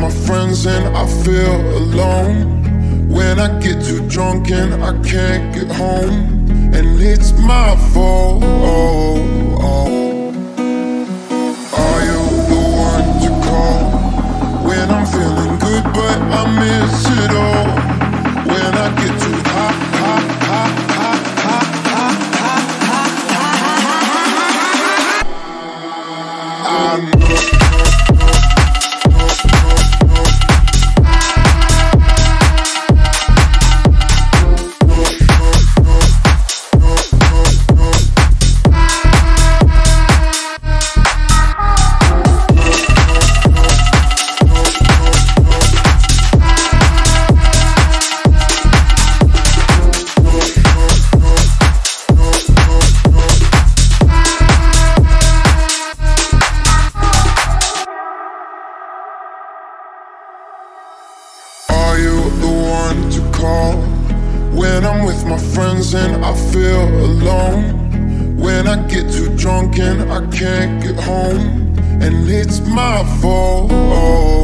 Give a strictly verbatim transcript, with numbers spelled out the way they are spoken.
my friends and I feel alone. When I get too drunk and I can't get home, and it's my fault. Are you the one to call when I'm feeling good but I miss it all? When I get too hot, hot, hot, hot, hot, hot, hot, hot, hot, hot, hot. Are you the one to call when I'm with my friends and I feel alone? When I get too drunk and I can't get home, and it's my fault.